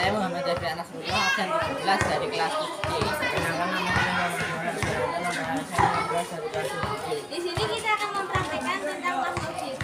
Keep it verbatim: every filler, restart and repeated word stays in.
Saya Muhammad Dafi Nasrullah, absen tujuh belas dari kelas tujuh D. Kenalkan nama saya Muhammad Muhammad. Saya kelas dari kelas tujuh D. Di sini kita akan mempraktekkan tentang makhluk hidup.